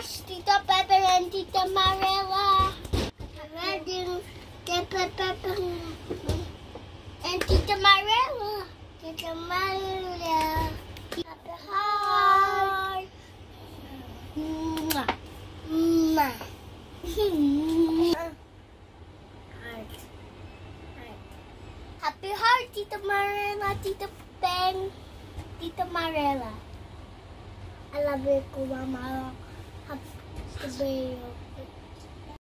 hearts, Tito Pepper and Tita Mariella. Wedding, Tito Pepper and Tita Mariella. Tita Mariella. Happy heart. Mwah. Mwah. Heart. Happy heart, Tita Mariella, Tita Peng, Tita Mariella. I love you, Mama. Happy birthday.